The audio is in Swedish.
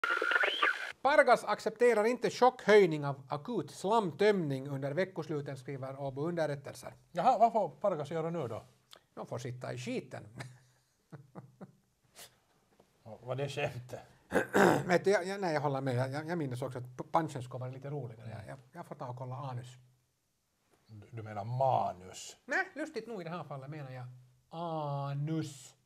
Pargas accepterar inte chockhöjning av akut slamtömning under veckosluten, skriver Åbo Underrättelser. Jaha, vad får Pargas göra nu då? De får sitta i skiten. Vad det skämtet? Vet du, jag håller med. Jag minns också att punchen ska vara lite roligare. Jag får ta och kolla anus. Du menar manus? Nej, lustigt nog i det här fallet menar jag anus.